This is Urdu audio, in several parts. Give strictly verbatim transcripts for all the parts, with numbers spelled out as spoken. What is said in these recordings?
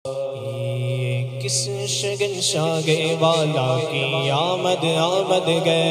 کس شگنشاہ والا کی آمد آمد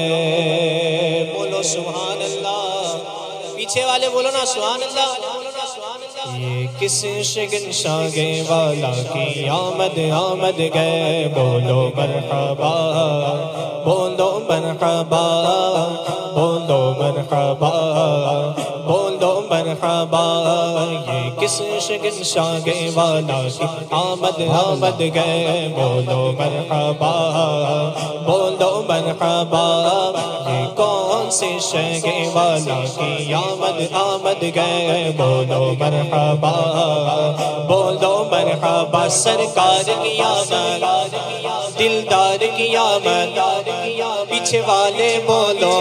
گئے، بولو سبحان اللہ، پیچھے والے بولو نا سبحان اللہ۔ یہ کس شگنشاہ والا کی آمد آمد گئے، بولو مرحبا بولو مرحبا بولو مرحبا بولو مرحبا۔ یہ کس شگنشاہ والا کی آمد آمد گئے، بولو مرحبا بولو مرحبا۔ یہ کون سے شہ والا کی آمد آمد گئے، بولو مرحبا بولو مرحبا۔ سرکار کی آمد دلدار کی آمد، پیچھے والے بولو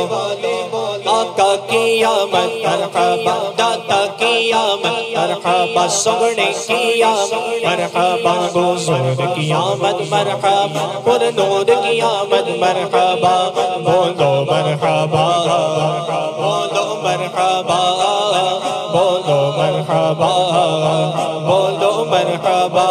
آقا کی آمد مرحبا، داتا کی آمد مرحبا، سونے کی آمد مرحبا، بزرگ کی آمد مرحبا، پر نور کی آمد مرحبا، بولو مرحبا بولو مرحبا بولو مرحبا بولو مرحبا۔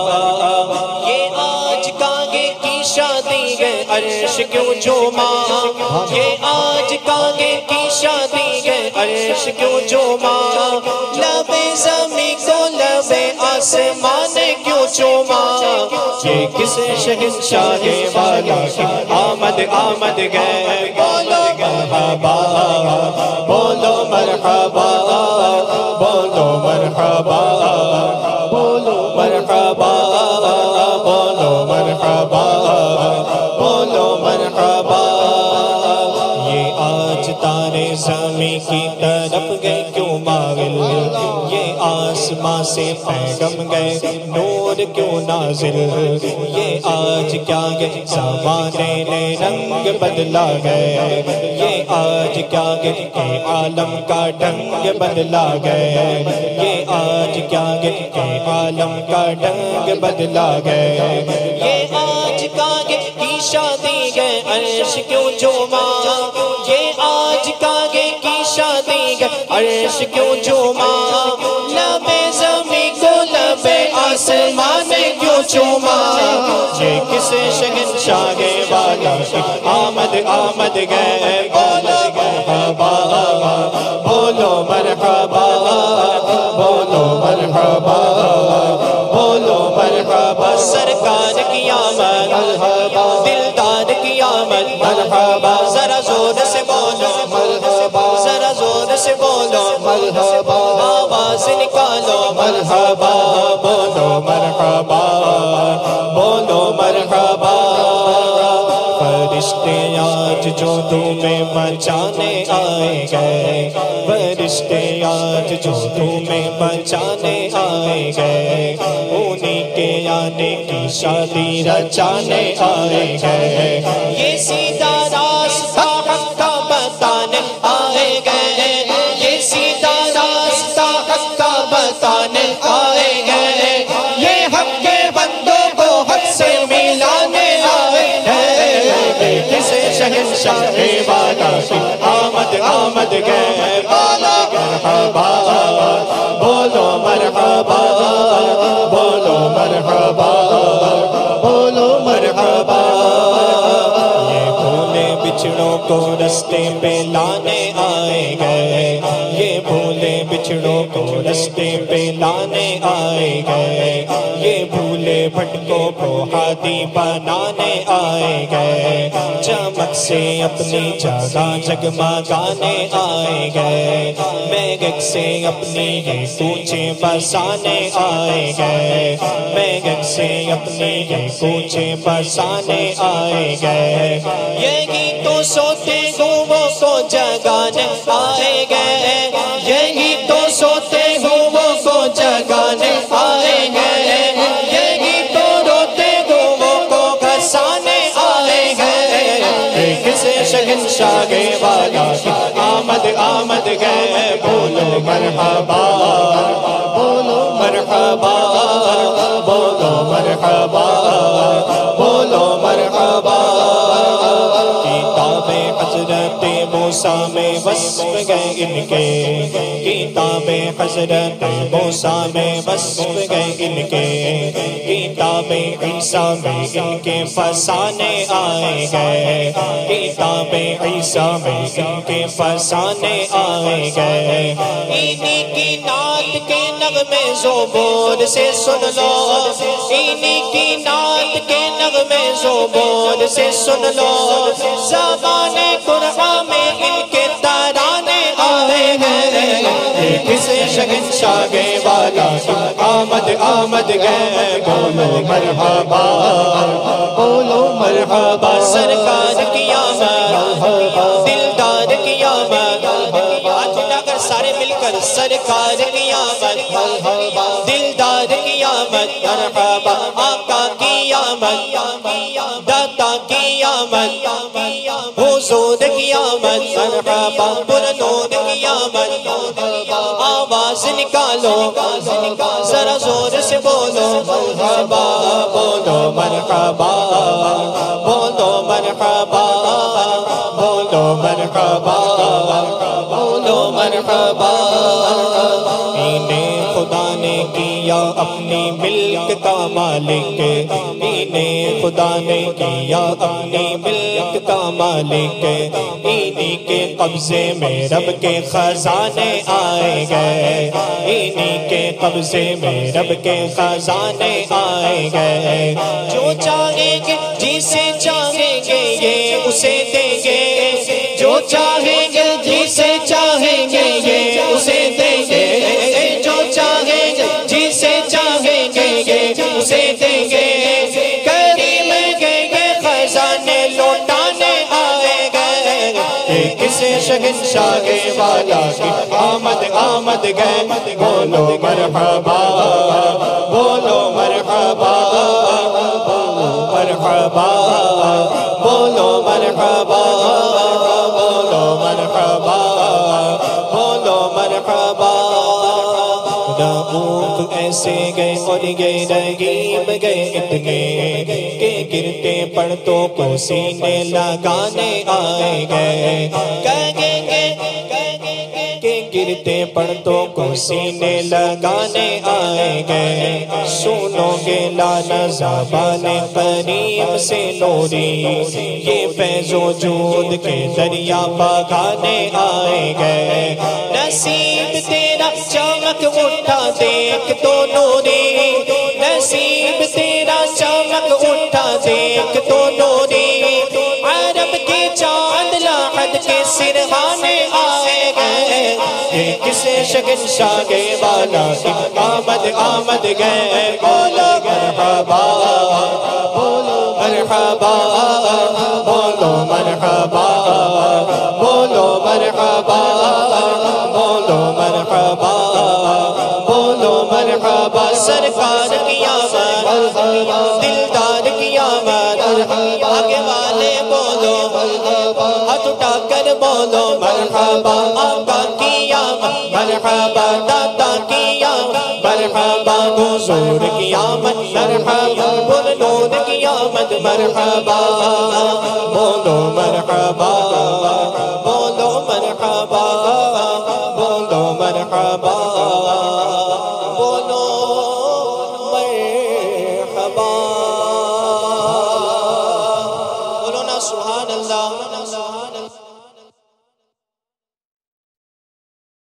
یہ آج کانگے کی شادی ہے عرش کیوں جھوما، یہ آج کانگے کی شادی ہے عرش کیوں جھوما، لب زمین کو لب آسمان کیوں چوما۔ یہ کس شہنشاہ والا کی آمد آمد گئے، بولو مرحبا بولو مرحبا بولو مرحبا بولو مرحبا بولو مرحبا بولو مرحبا۔ یہ آج تارے زمین کی طرف گئے کیوں مائل، یہ آسمان سے پیغم گئے نور کیوں نازل، یہ آج کیا گئے زمانے نے رنگ بدلا گئے، یہ آج کیا گئے کہ عالم کا ڈنگ بدلا گئے، یہ آج کیا گئے کہ عالم کا ڈنگ بدلا گئے۔ یہ آج کا گئے کی شادی گئے عرش کیوں جھوما، یہ آج کا گئے کی شادی گئے عرش کیوں جھوما، لب زمین کو لب آسمان کیوں چوما۔ یہ کس شہنشاہ والا کی آمد آمد گئے، بولو مرحبا بولو مرحبا بولو مرحبا بولو مرحبا۔ سرکار کی آمد دلدار کی آمد مرحبا، ذرا زور سے بولو مرحبا، ذرا زور سے بولو مرحبا، آواز نکالو مرحبا بولو مرحبا بولو مرحبا۔ فرشتے آج جو تمہیں بچانے آئے گئے، فرشتے آج جو تمہیں بچانے آئے گئے، انہی کے آنے کی شادی رچانے آئے گئے۔ یہ سیدھا راستہ حق کا بتانے آئے گئے، یہ سیدھا راستہ حق کا بتانے آئے گئے، یہ حق کے بندوں کو حق سے ملانے آئے گئے۔ کس شہنشاہ والا کی آمد آمد گئے، بولو مرحبا بولو مرحبا بولو مرحبا بولو مرحبا۔ یہ بھولے بچھڑوں کو رستے پہ لانے آئے گئے، یہ بھولے بچھڑوں کو رستے پہ لانے آئے گئے، یہ بھولے بھٹکوں کو ہادی بنانے آئے گئے، چمک سے اپنی جگہ جگمگانے آئے گئے، میگک سے اپنی یہ کوچے بسانے آئے گئے، میگک سے اپنی یہ کوچے بسانے آئے گئے۔ یہی تو سوتے ہوئوں کو جگانے آئے گئے، یہی تو سوتے ہوئوں کو جگانے آئے گئے، یہی تو روتے ہوئوں کو گھسانے آئے گئے۔ کس شہنشاہ والا کی آمد آمد گئے، بولو مرحبا بولو مرحبا بولو مرحبا بولو مرحبا۔ کتاب حضرت موسیٰ میں وصف گئے ان کے، کتاب حضرت موسیٰ میں وصف گئے ان کے کتاب عیسیٰ میں ان کے فسانے آئے گئے کتاب عیسیٰ میں ان کے فسانے آئے گئے انہی کی نعت کے نغمے زبور سے سن لو انہی کی نعت کے نغمے زبور سے سن لو زبان قرآن میں ان کے ترانے آئے گئے کس شہنشاہ والا آمد آمد گئے بولو مرحبا بولو مرحبا سرکار کی آمد دلدار کی آمد اگر سارے مل کر سرکار کی آمد دلدار کی آمد مرحبا آقا کی آمد داتا کی آمد حضور کی آمد مرحبا پرنور کی آمد آواز نکالو ذرا زور سے بولو مرحبا بولو مرحبا بولو مرحبا بولو مرحبا بولو مرحبا انہیں خدا نے کیا اپنی ملک کا مالک انہیں خدا نے کیا اپنی ملک کا مالک انہی کے قبضے میں رب کے خزانے آئے گئے انہی کے قبضے میں رب کے خزانے آئے گئے جو چاہیں گے جسے چاہیں گے یہ اسے دیں گے جو چاہیں گے جسے چاہیں گے یہ اسے دیں گے جو چاہیں گے جسے چاہیں گے یہ اسے دیں گے کریم گے خزانے لوٹانے آئے گئے کس شہنشاہ والا کی آمد آمد گئے بولو مرحبا بولو مرحبا بولو مرحبا بولو مرحبا بولو مرحبا بولو مرحبا رؤوف ایسے گئے اور یہ رحیم گئے اتنے کہ گرتے پڑتوں کو سینے لگانے آئے گئے کہیں گے کہ گرتے پڑتوں کو سینے لگانے آئے گئے سنو گے لانا زبان کریم سے نوری یہ فیض و جود کے دریا بہانے آئے گئے نصیب تیرا چمک اٹھا دیکھ تو نوری نصیب تیرا چمک اٹھا دیکھ تو نوری عرب کے چاند لاحد کے سرحانے آئے گئے یہ کس شہنشاہ والا کی آمد آمد گئے بولو مرحبا بولو مرحبا بولو مرحبا بولو مرحبا بولو مرحبا بولو مرحبا سرکار کی آمد دلدار کی آمد آگے والے بولو ہاتھ اٹھا کر بولو مرحبا آقا کی آمد مرحبا داتا کی آمد مرحبا حضور کی آمد مرحبا پرنور کی آمد مرحبا بولو مرحبا بولو مرحبا بولو مرحبا